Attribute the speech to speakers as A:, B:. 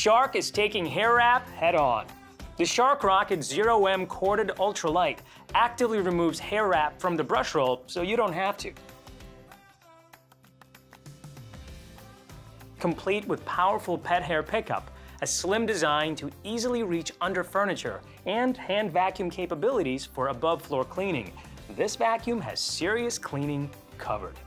A: Shark is taking hair wrap head on. The Shark Rocket 0M corded ultralight actively removes hair wrap from the brush roll so you don't have to. Complete with powerful pet hair pickup, a slim design to easily reach under furniture, and hand vacuum capabilities for above floor cleaning, this vacuum has serious cleaning covered.